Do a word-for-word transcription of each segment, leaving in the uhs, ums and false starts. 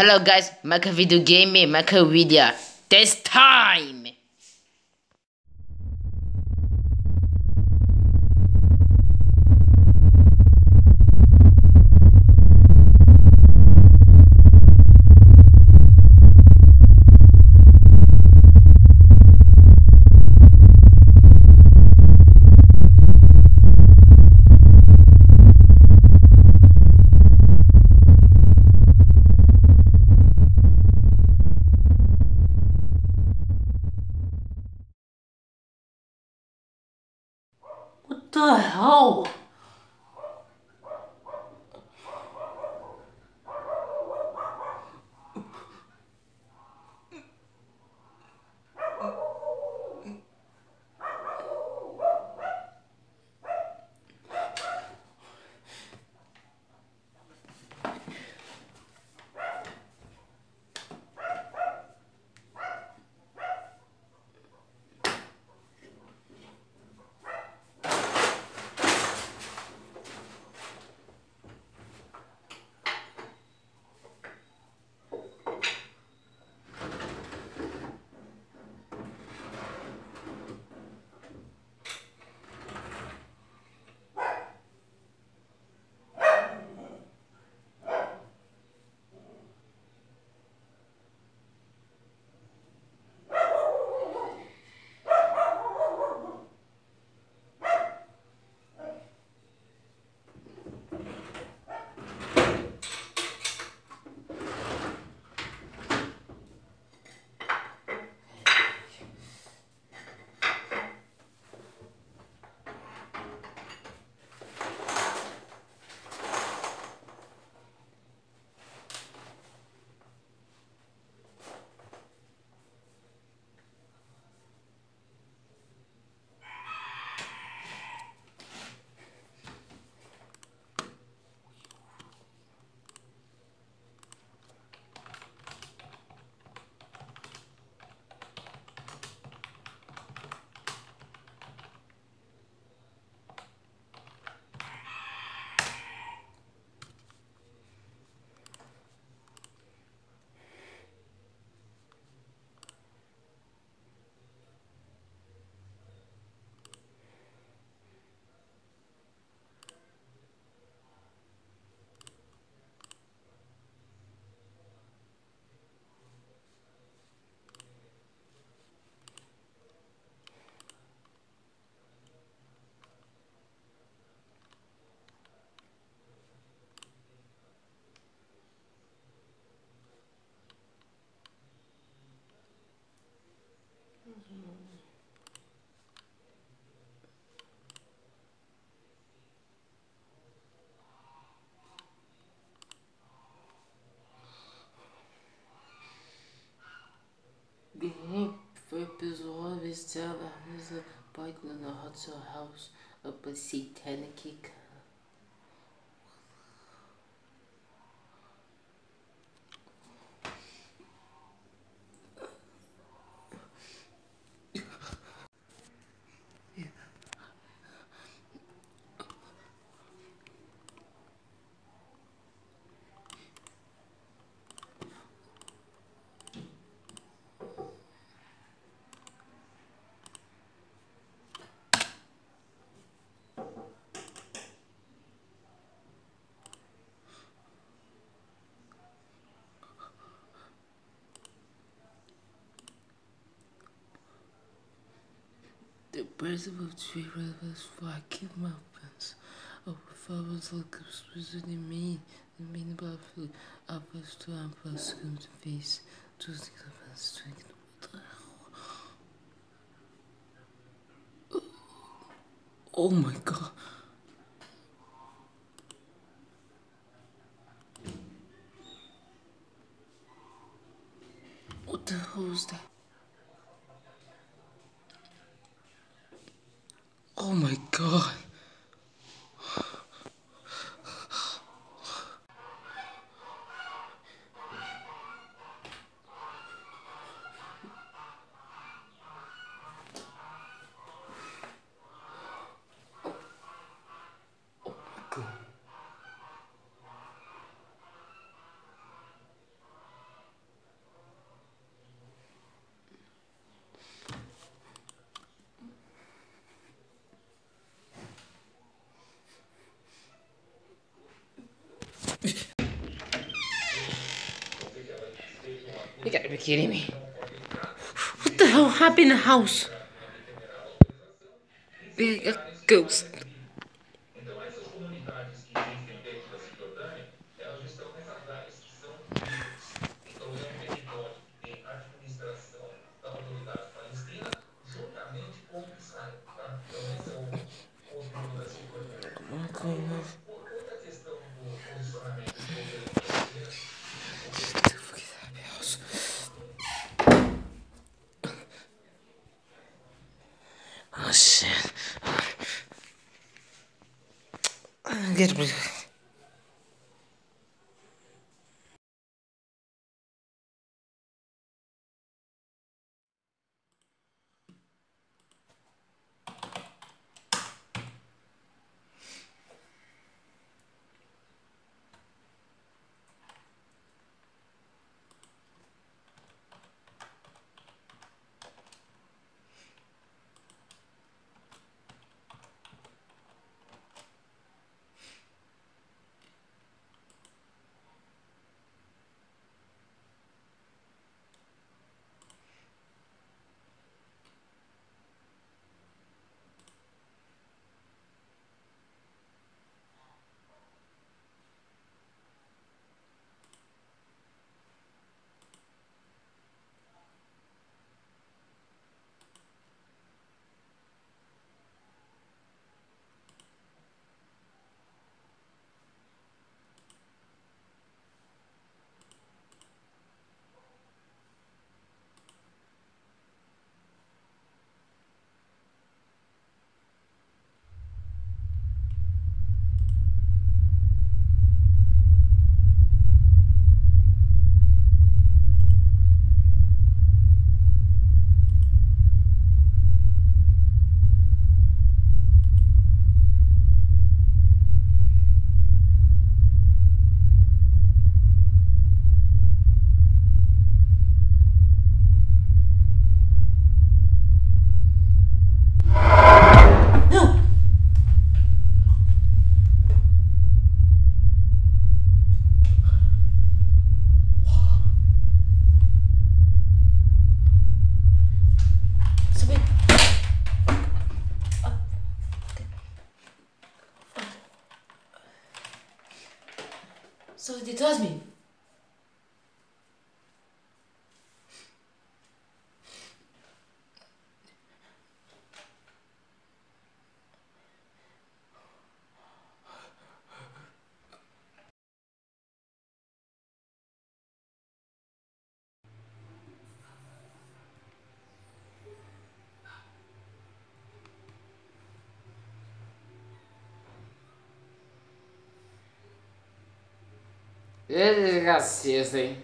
Hello guys, make a video game, make a video this time. What the hell? Bem, foi pessoal visitar a mesa pai no hot house up a satanic. The president of three rivers fucking mountains. Oh, if I was like specifically me, the meaning of the uppers to uppers come to face to the events drinking what the hell? Oh my god. What the hell is that? Oh my god. You gotta be kidding me. What the hell happened in the house? Like a ghost. Oh shit. Get rid. So they told me. Seriously.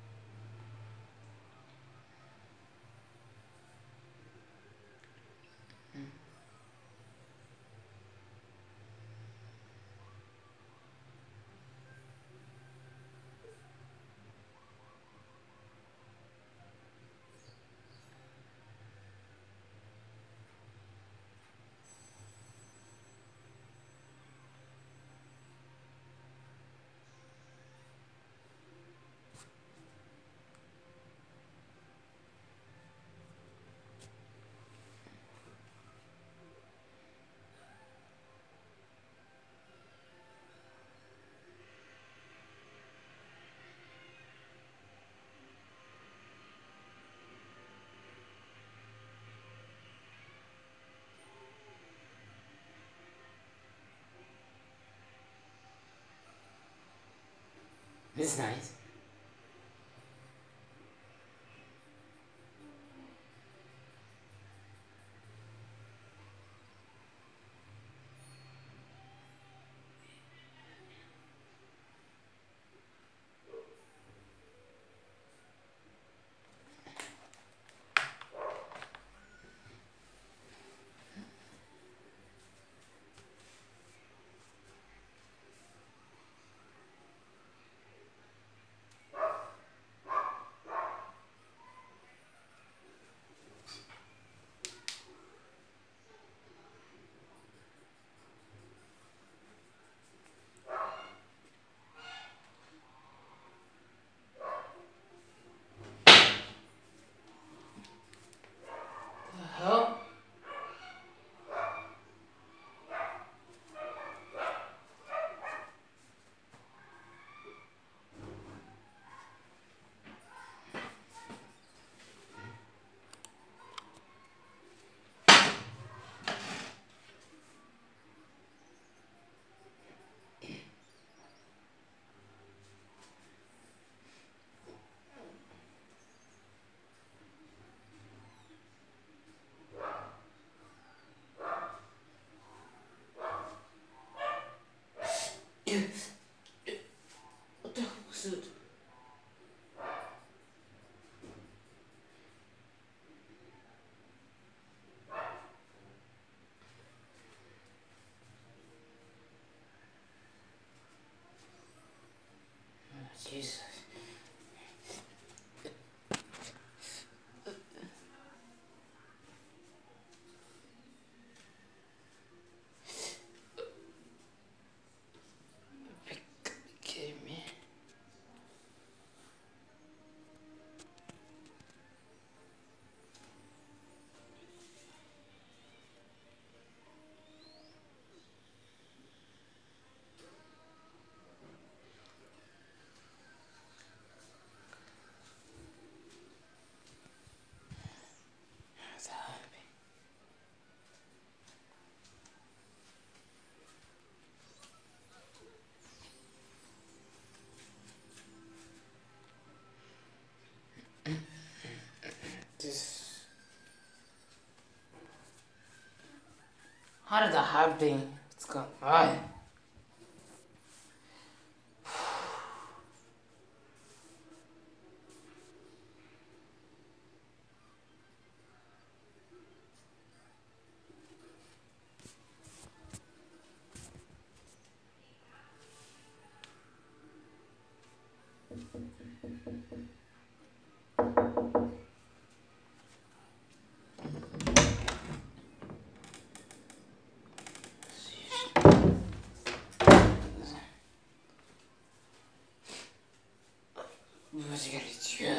This is nice. happening? What's going on? What's he gonna do?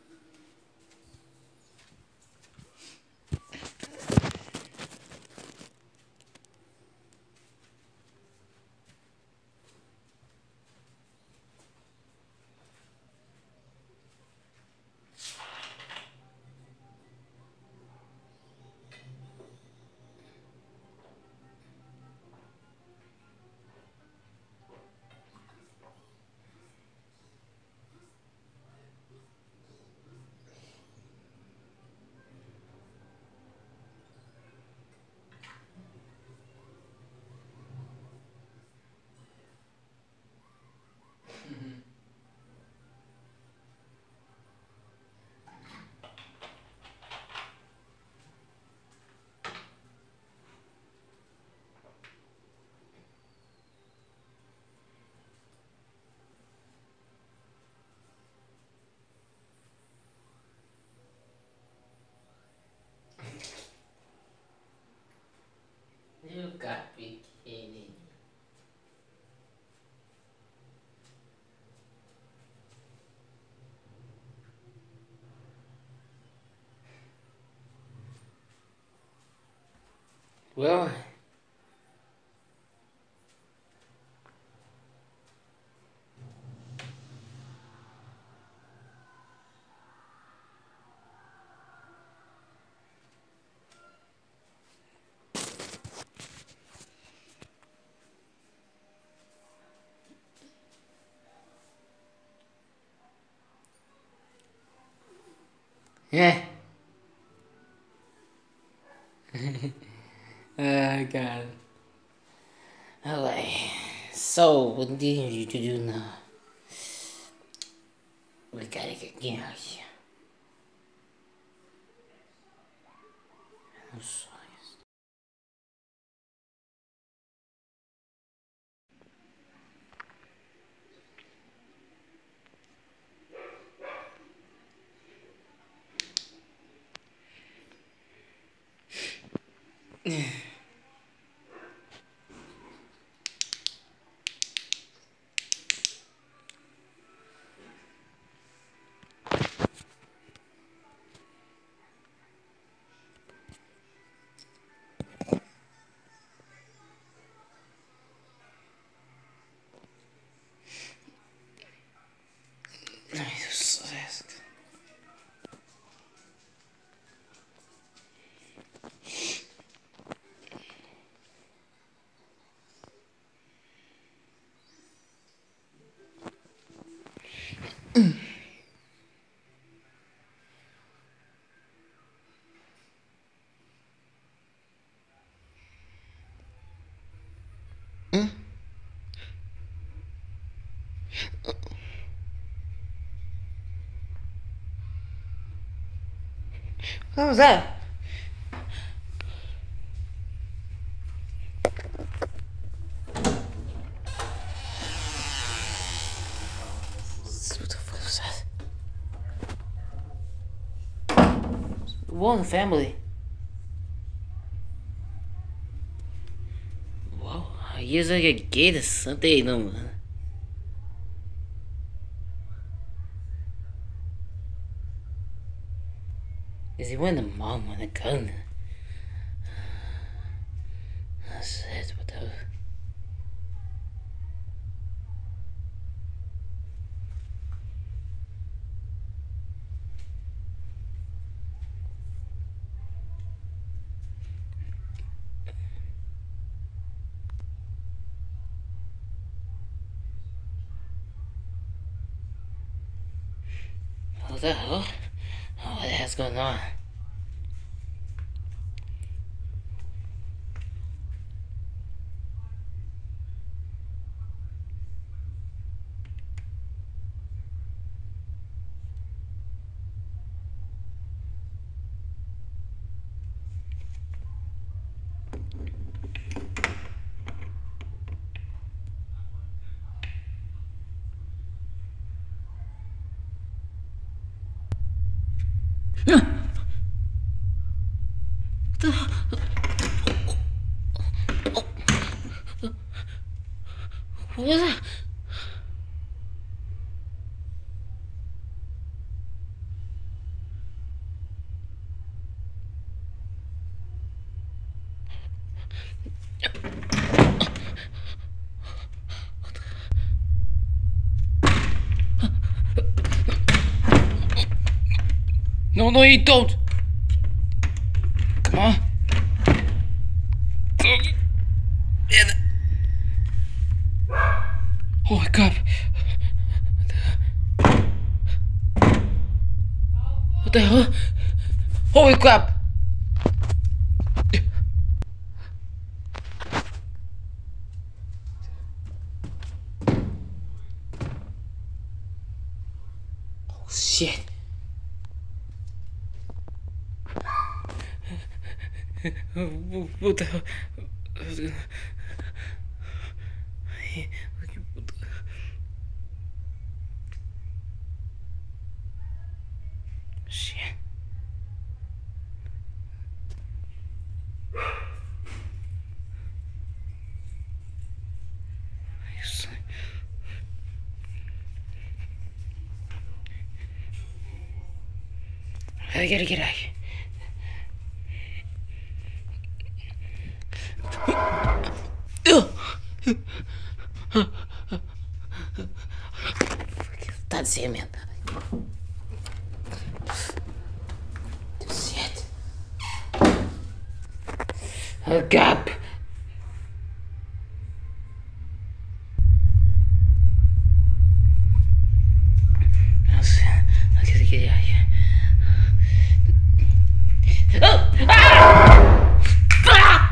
You got be kidding. Well, yeah. Oh god. Alright. So, what do you need to do now? We gotta get get out of here. I'm sorry. What was that? What the fuck was that? One family. Wow, I guess I could get something, no man. Is he when the mom with a gun? That's it, what the... What the hell? Oh, what the hell's going on? What was that? No, no, you don't. Come on. Oh my God. What the hell? Holy crap. Oh shit. What the hell? Shit. I gotta get out of here. That's it, man. Shit. Oh, God. I gotta get out of here. Oh! Ah! Ah!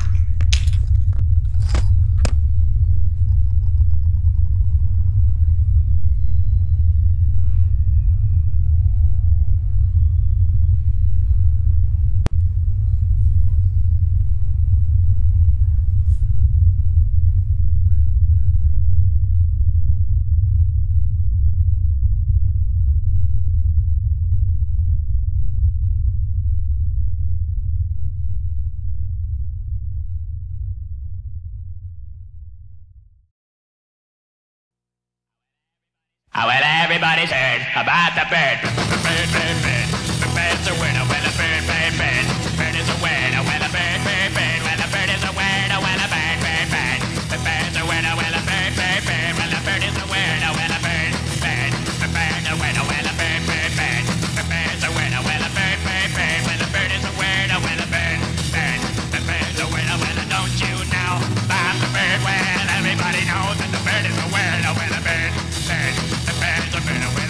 Oh, well, everybody's heard about the bird. Bird, bird, bird. The bird's a winner. Well, a bird, bird, bird. Bird is a winner. Well, a bird, bird, bird. Well, a bird is a winner. Well, a bird, bird, bird. The bird's a winner. Well, a bird, bird, bird. Well, a bird is a winner. Well, a bird, bird. The bird's a winner. Well, a bird, bird, bird. The bird's a winner. Well, a bird, bird, bird. Well, a bird is a winner. Well, a bird, bird. The bird's a winner. Well, don't you know about the bird? Well, everybody knows that the bird is a winner. Well, a bird, bird. The bird's a winner. Well,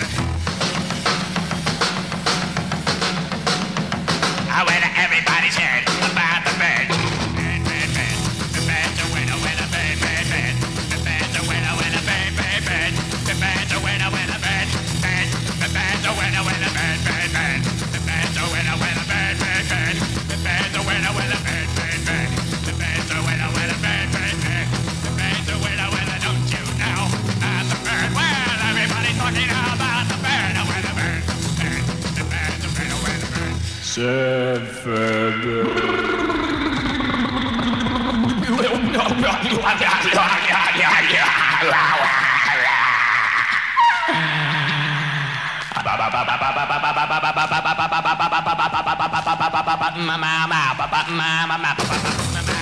oh, well, everybody's heard about the bird. Bird, bird, bird. The bird's a winner. Well, a bird, bird, bird. The bird's a winner. Well, a bird, bird, bird. The bird's a winner. Well, a bird, bird. The bird's a winner. Well, a bird, bird, bird. The bird's a winner. Well, a bird, bird, bird. The bird's a winner. Well, a bird, bird, bird. The bird's a winner. Well, a bird, bird, bird. The bird's a winner. Well, don't you know about the bird? Well, everybody's talking about the bird. Oh, well, the bird, bird. The bird's a winner. Well, the bird. Sad Mama,